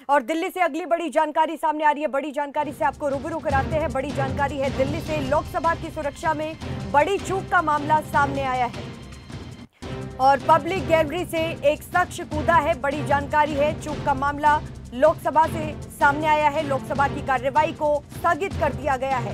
और दिल्ली से अगली बड़ी जानकारी सामने आ रही है। बड़ी जानकारी से आपको रूबरू कराते हैं। बड़ी जानकारी है दिल्ली से, लोकसभा की सुरक्षा में बड़ी चूक का मामला सामने आया है और पब्लिक गैलरी से एक शख्स कूदा है। बड़ी जानकारी है, चूक का मामला लोकसभा से सामने आया है। लोकसभा की कार्यवाही को स्थगित कर दिया गया है।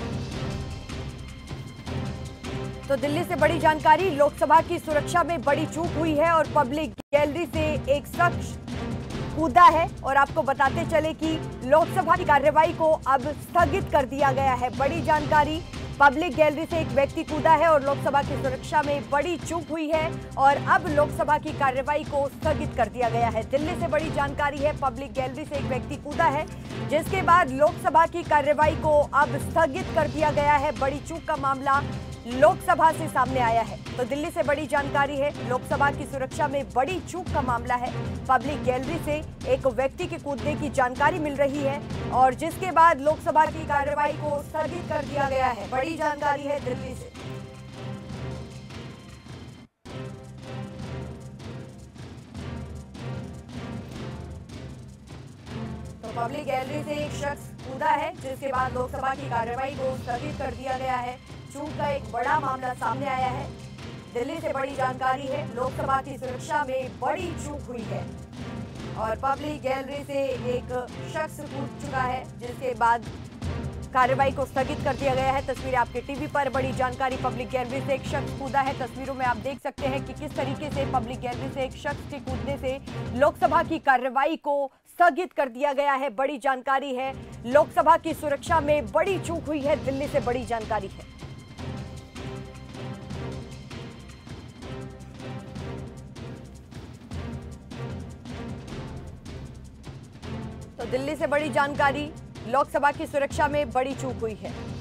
तो दिल्ली से बड़ी जानकारी, लोकसभा की सुरक्षा में बड़ी चूक हुई है और पब्लिक गैलरी से एक शख्स कूदा है। और आपको बताते चले कि लोकसभा की कार्यवाही को अब स्थगित कर दिया गया है। बड़ी जानकारी, पब्लिक गैलरी से एक व्यक्ति कूदा है और लोकसभा की सुरक्षा में बड़ी चूक हुई है और अब लोकसभा की कार्यवाही को स्थगित कर दिया गया है। दिल्ली से बड़ी जानकारी है, पब्लिक गैलरी से एक व्यक्ति कूदा है जिसके बाद लोकसभा की कार्यवाही को अब स्थगित कर दिया गया है। बड़ी चूक का मामला लोकसभा से सामने आया है। तो दिल्ली से बड़ी जानकारी है, लोकसभा की सुरक्षा में बड़ी चूक का मामला है। पब्लिक गैलरी से एक व्यक्ति के कूदने की जानकारी मिल रही है और जिसके बाद लोकसभा की कार्यवाही को स्थगित कर दिया गया है। बड़ी जानकारी है दिल्ली से। तो पब्लिक गैलरी से एक शख्स कूदा है जिसके बाद लोकसभा की कार्यवाही को स्थगित कर दिया गया है। चूक का एक बड़ा मामला सामने आया है। दिल्ली से बड़ी जानकारी है, लोकसभा की सुरक्षा में बड़ी चूक हुई है और पब्लिक गैलरी से एक शख्स कूद चुका है जिसके बाद कार्यवाही को स्थगित कर दिया गया है। तस्वीरें आपके टीवी पर। बड़ी जानकारी, पब्लिक गैलरी से एक शख्स कूदा है। तस्वीरों में आप देख सकते हैं कि किस तरीके से पब्लिक गैलरी से एक शख्स के कूदने से लोकसभा की कार्यवाही को स्थगित कर दिया गया है। बड़ी जानकारी है, लोकसभा की सुरक्षा में बड़ी चूक हुई है। दिल्ली से बड़ी जानकारी है। तो दिल्ली से बड़ी जानकारी, लोकसभा की सुरक्षा में बड़ी चूक हुई है।